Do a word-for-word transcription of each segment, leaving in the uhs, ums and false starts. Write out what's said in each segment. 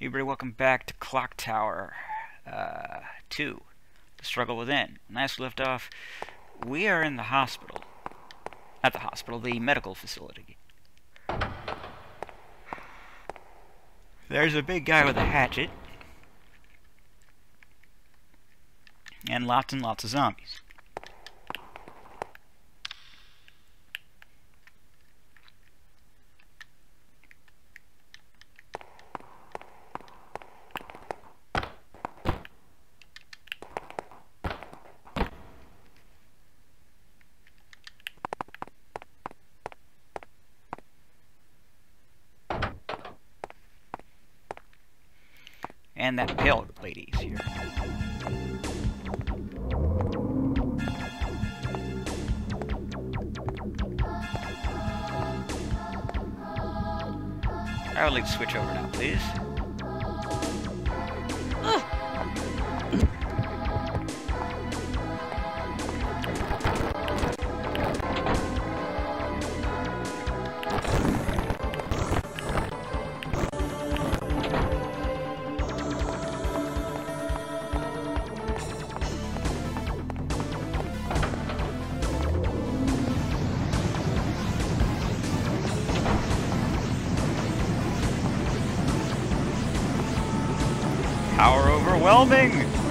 Everybody, welcome back to Clock Tower uh, two, The Struggle Within. Last we left off, we are in the hospital. Not the hospital, the medical facility. There's a big guy with a hatchet. And lots and lots of zombies. And that pale lady's here. I would like to switch over now, please. Power overwhelming!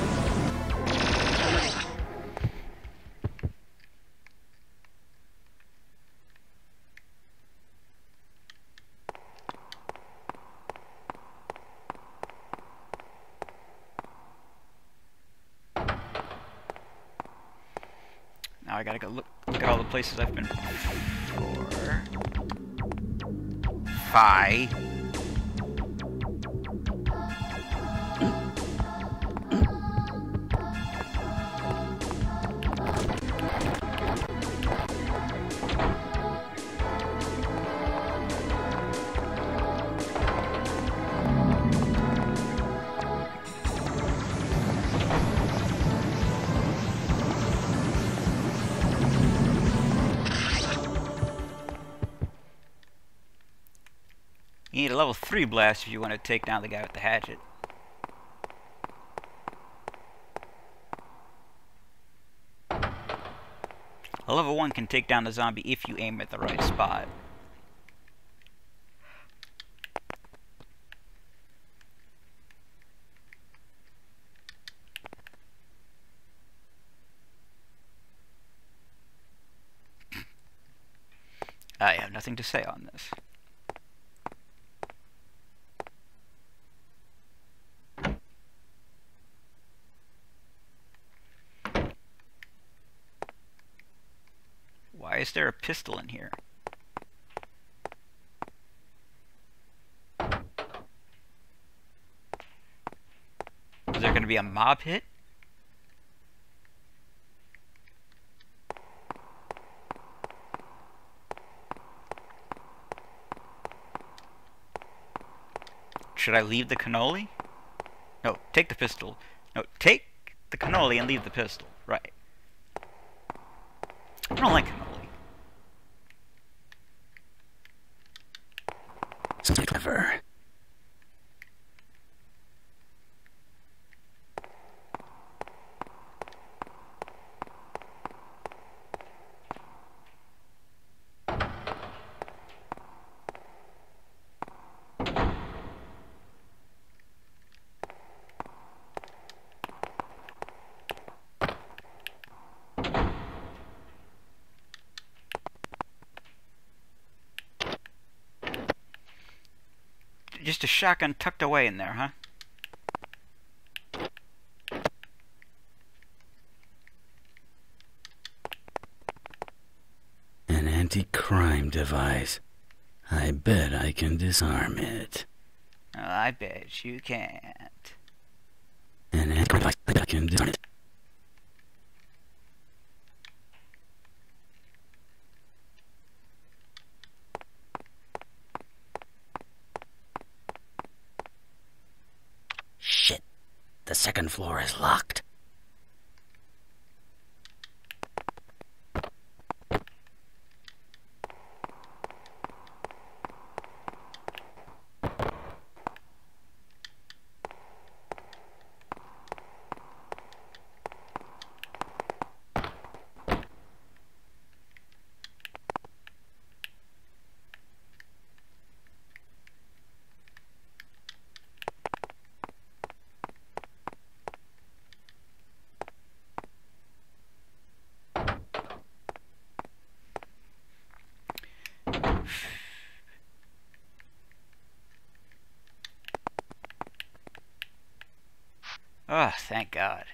Now I gotta go look, look at all the places I've been before. Fi. You need a level three blast if you want to take down the guy with the hatchet. A level one can take down the zombie if you aim at the right spot. I have nothing to say on this. Why is there a pistol in here? Is there going to be a mob hit? Should I leave the cannoli? No, take the pistol. No, take the cannoli and leave the pistol. Right. I don't like cannoli. So clever. Just a shotgun tucked away in there, huh? An anti-crime device. I bet I can disarm it. Oh, I bet you can't. An anti-crime device. I bet I can disarm it. Shit. The second floor is locked. Oh, thank God.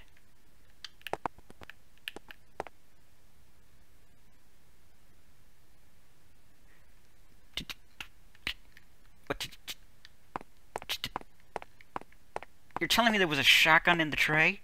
What did... You're telling me there was a shotgun in the tray?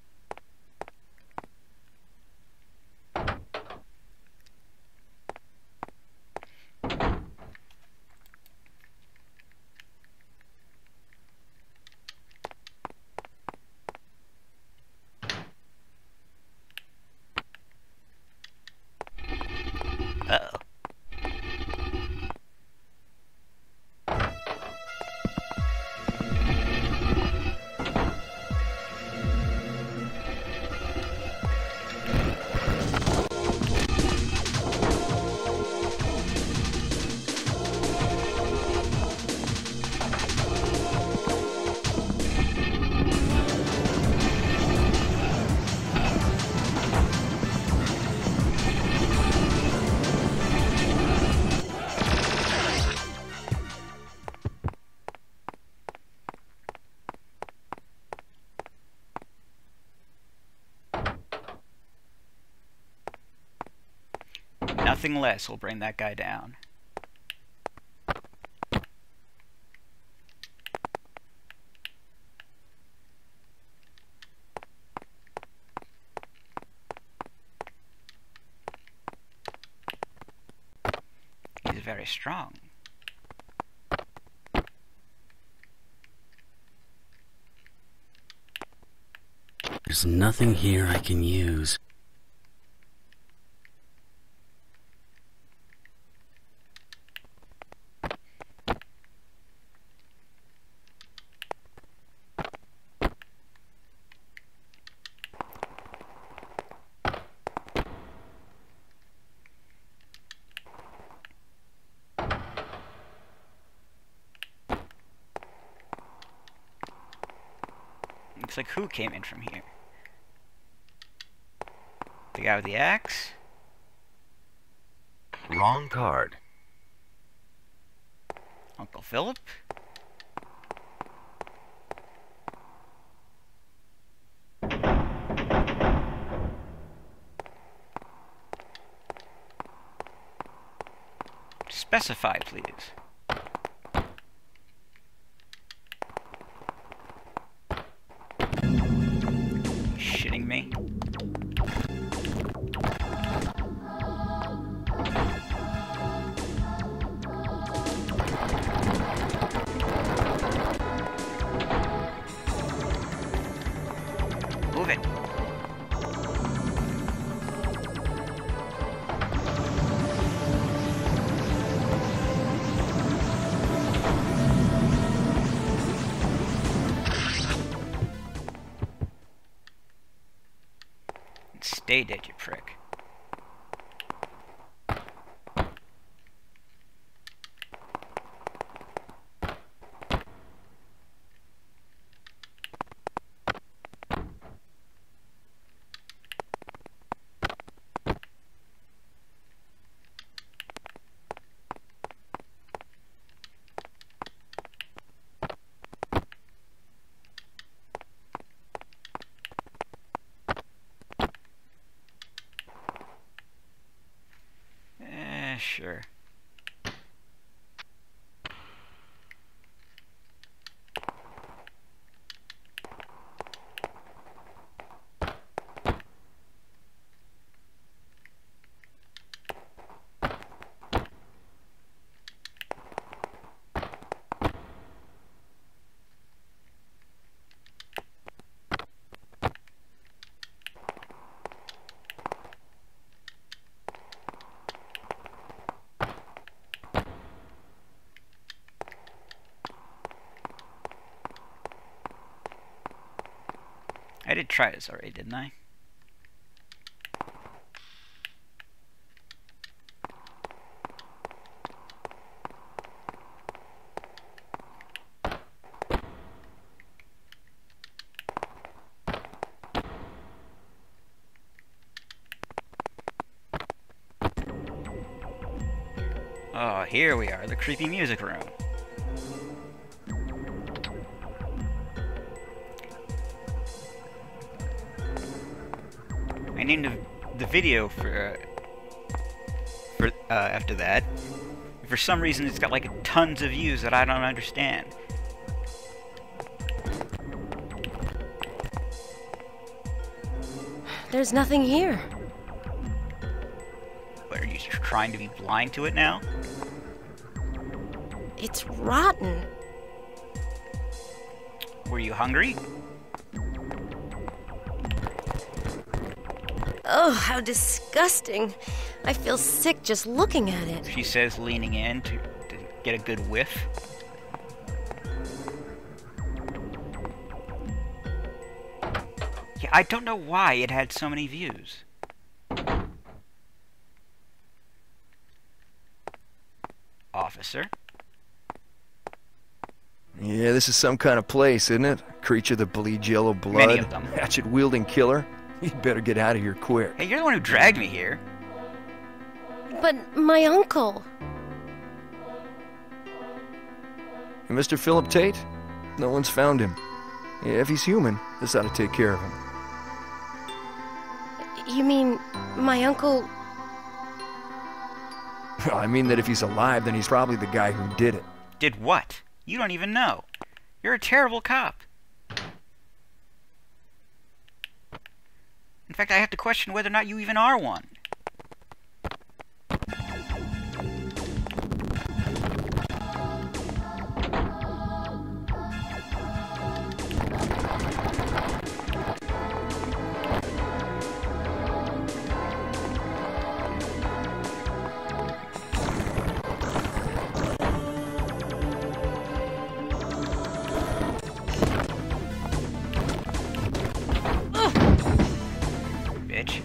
Uh-oh. Nothing less will bring that guy down. He's very strong. There's nothing here I can use. Looks like who came in from here? The guy with the axe? Wrong card. Uncle Philip? Specify, please. Shitting me? Move it. Stay dead, you prick. Sure. I did try this already, didn't I? Oh, here we are, the creepy music room. I named the, the video for, uh, for uh, after that. For some reason, it's got like tons of views that I don't understand. There's nothing here. What, are you trying to be blind to it now? It's rotten. Were you hungry? Oh, how disgusting. I feel sick just looking at it. She says, leaning in to, to get a good whiff. Yeah, I don't know why it had so many views. Officer? Yeah, this is some kind of place, isn't it? Creature that bleeds yellow blood. Many of them. Hatchet-wielding killer. You'd better get out of here quick. Hey, you're the one who dragged me here. But my uncle... And Mister Philip Tate? No one's found him. Yeah, if he's human, this ought to take care of him. You mean my uncle... I mean that if he's alive, then he's probably the guy who did it. Did what? You don't even know. You're a terrible cop. In fact, I have to question whether or not you even are one. Bitch.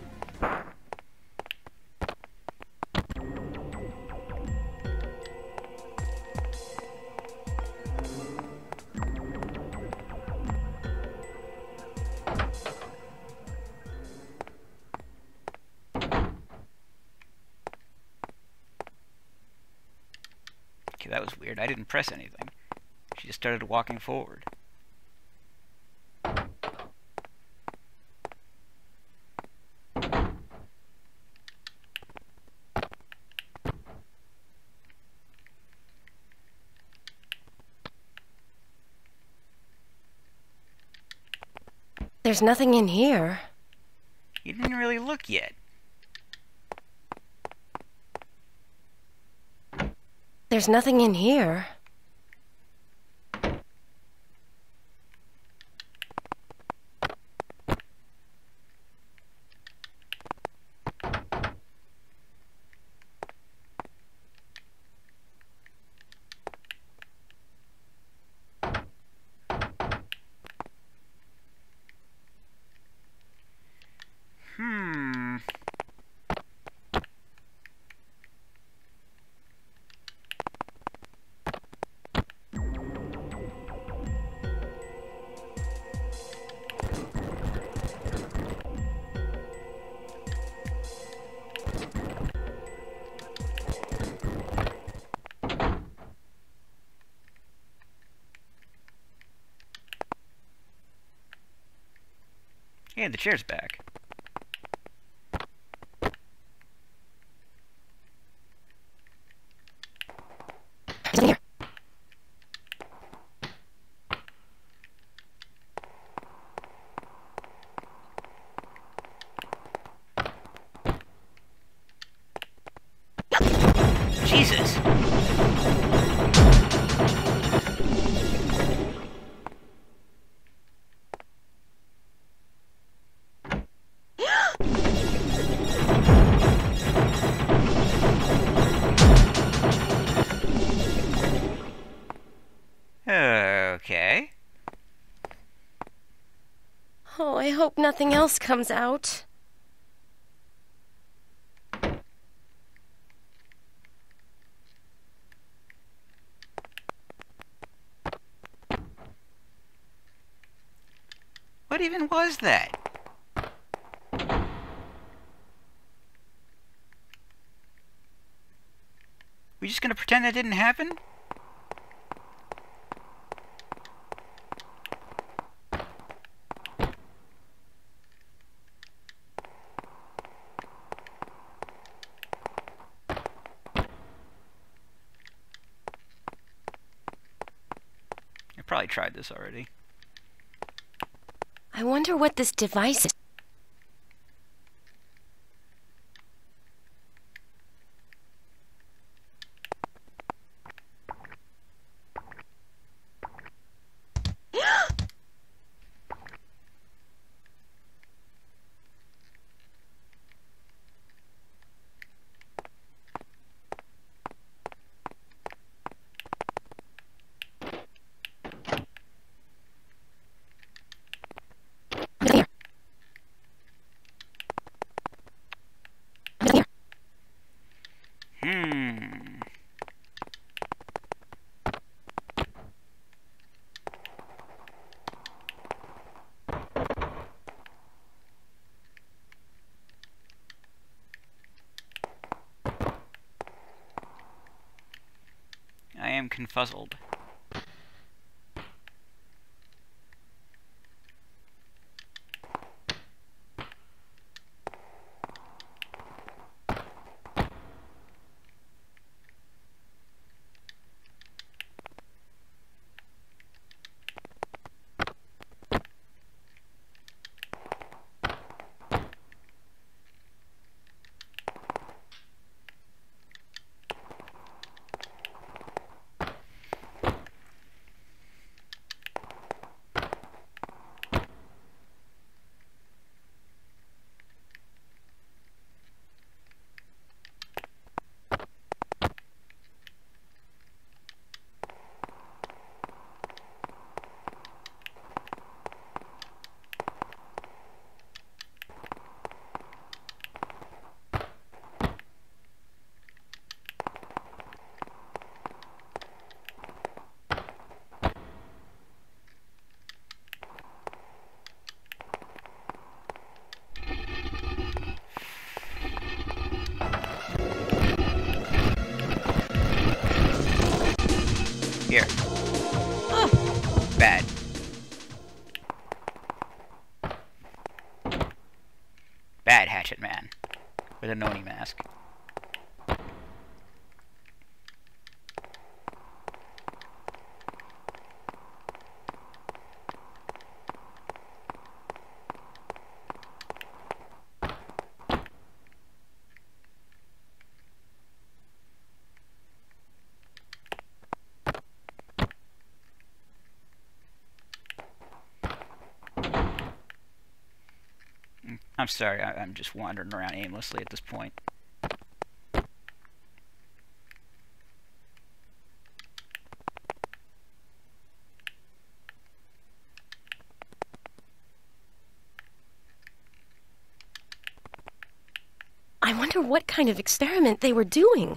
Okay, that was weird. I didn't press anything. She just started walking forward. There's nothing in here. You didn't really look yet. There's nothing in here. Hmm. Yeah, the chair's back. Nothing here. Jesus! Okay. Oh, I hope nothing else comes out. What even was that? We just gonna pretend that didn't happen? probably tried this already. I wonder what this device is. Hmm. I am confuzzled. Here. Oh, Bad. Bad Hatchet Man. With a Noni mask. I'm sorry, I, I'm just wandering around aimlessly at this point. I wonder what kind of experiment they were doing.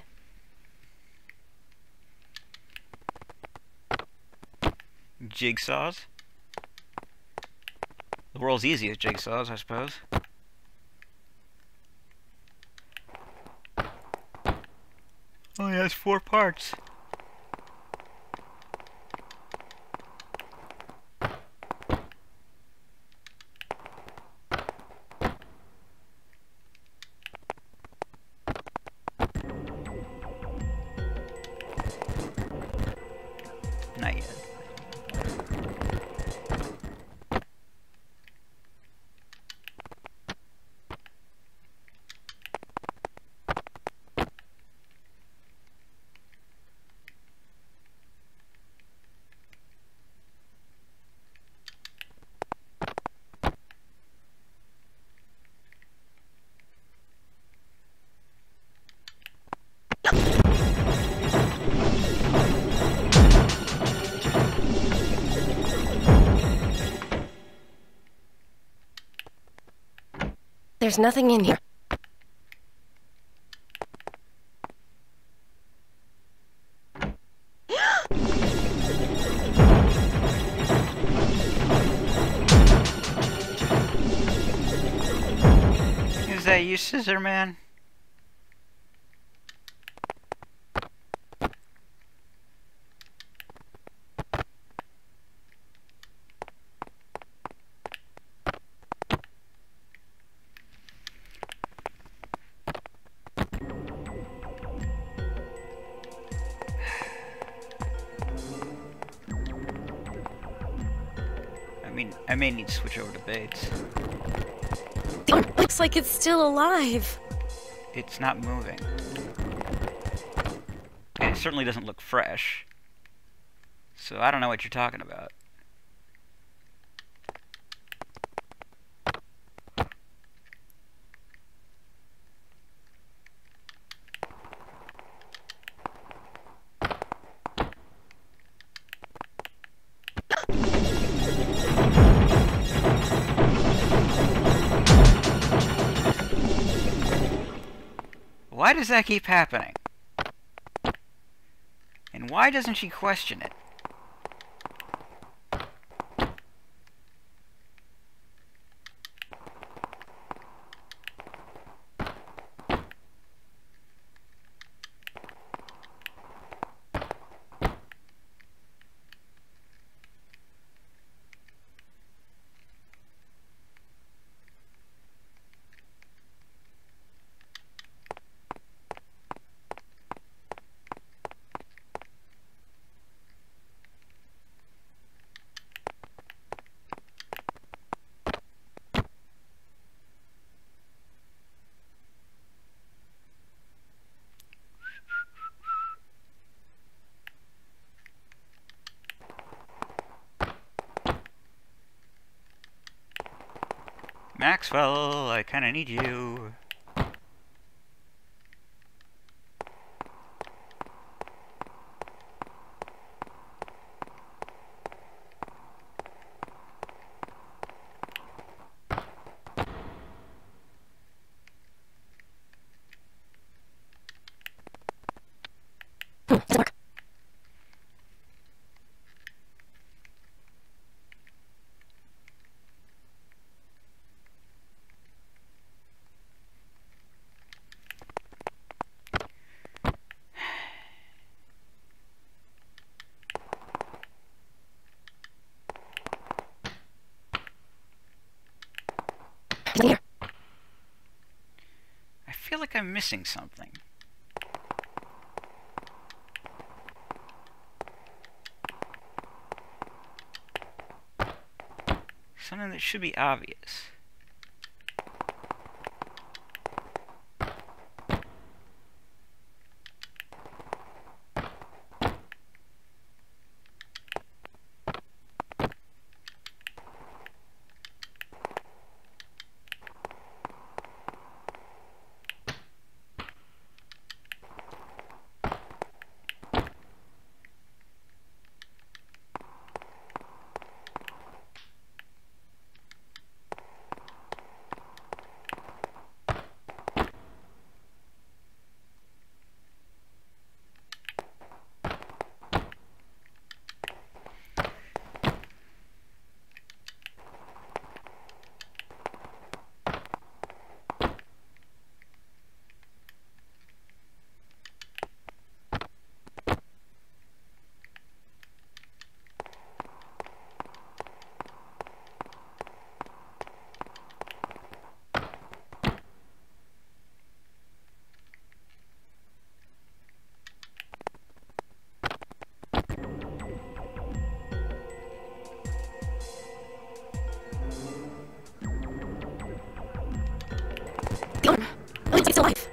Jigsaws? The world's easiest jigsaws, I suppose. Only has four parts. Not yet. There's nothing in here. Is that you, Scissor Man? mean, I may need to switch over to Bates. The arm looks like it's still alive. It's not moving. And it certainly doesn't look fresh. So I don't know what you're talking about. Why does that keep happening? And why doesn't she question it? Maxwell, I kinda need you. Here. I feel like I'm missing something. Something that should be obvious. The arm looks like it's alive.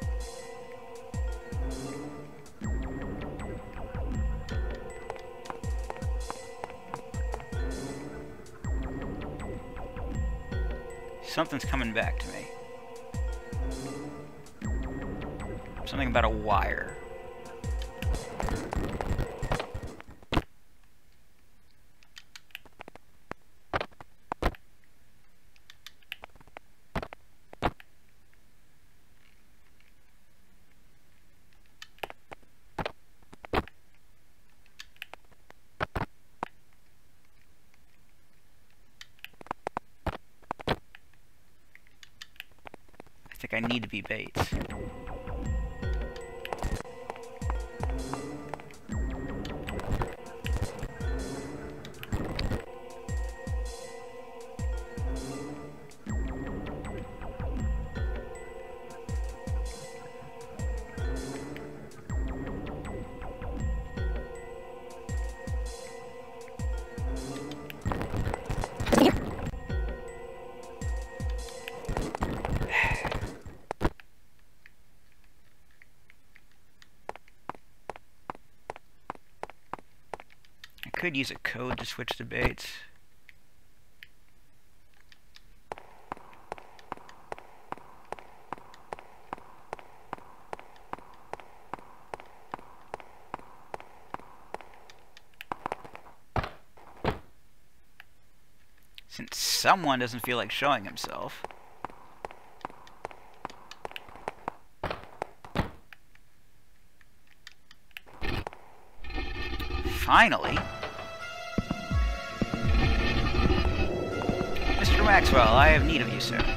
Something's coming back to me. Something about a wire. I think I need to be Bates. could use a code to switch the baits. Since someone doesn't feel like showing himself. Finally. Mister Maxwell, I have need of you, sir.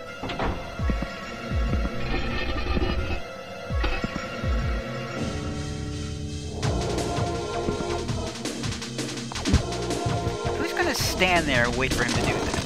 Who's gonna stand there and wait for him to do this?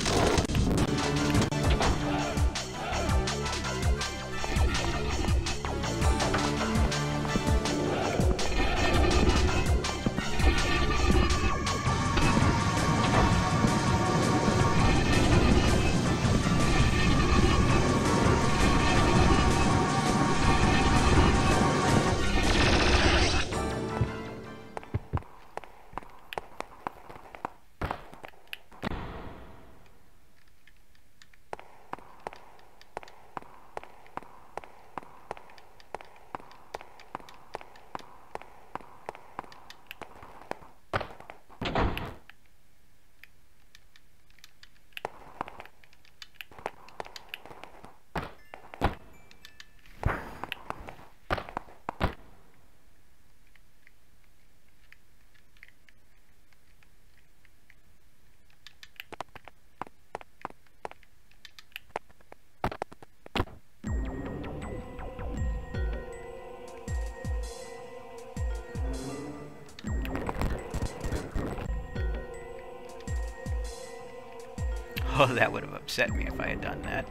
Oh, that would have upset me if I had done that.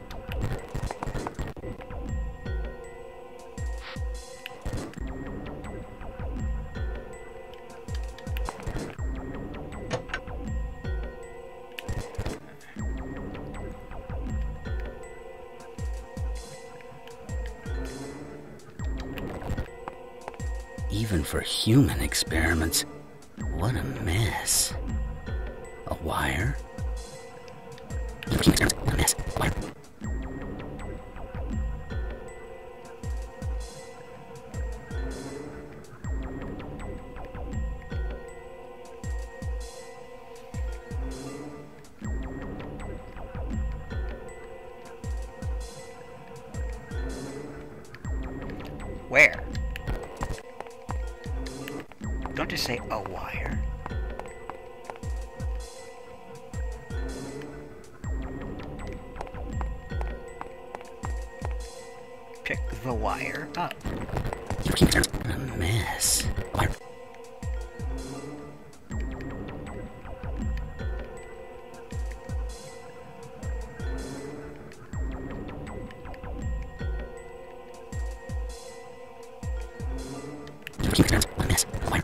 Even for human experiments, what a mess. A wire? A mess. Wire. Where? Don't just say a wire. Pick the wire up. A mess. Wire. A mess. Wire.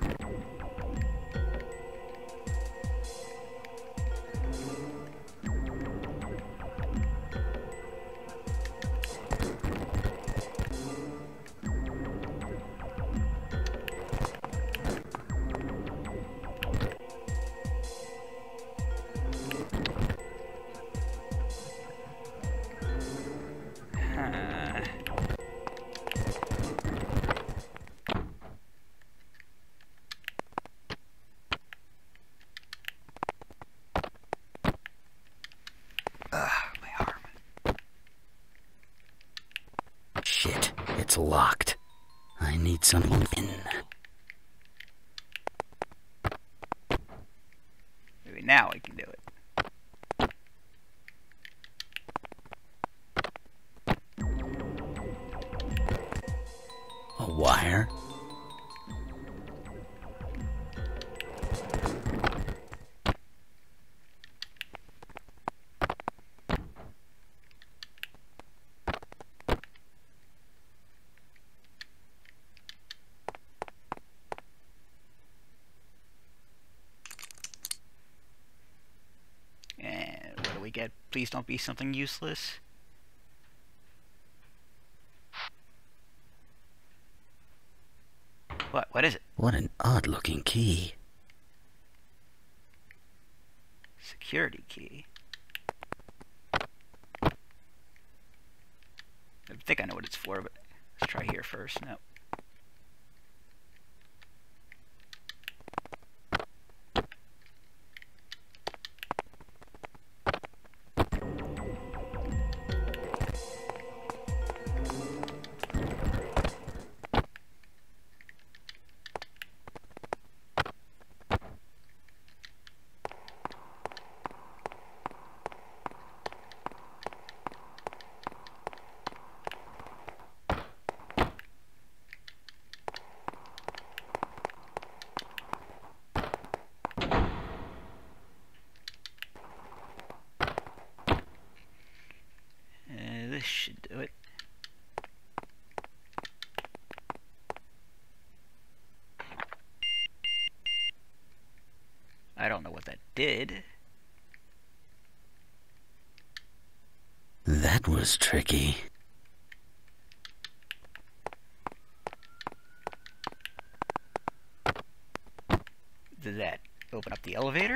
Shit, it's locked. I need someone in. Maybe now I can do it. A wire? And what do we get? Please don't be something useless. What? What is it? What an odd-looking key. Security key. I think I know what it's for, but let's try here first. No. This should do it. I don't know what that did. That was tricky. Did that open up the elevator?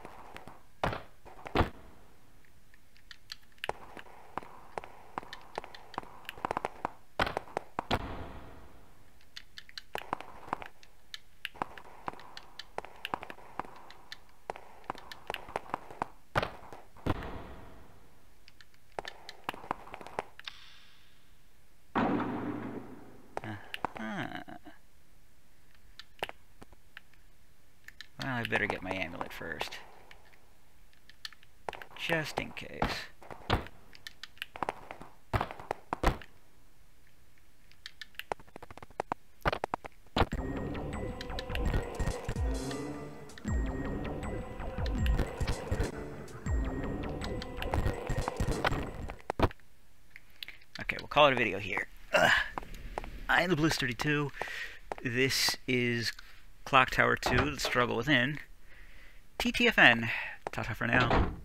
Well, I better get my amulet first. Just in case. Okay, we'll call it a video here. Ugh. I am the Blue thirty-two. This is Clock Tower two, The Struggle Within. T T F N. Ta-ta for now.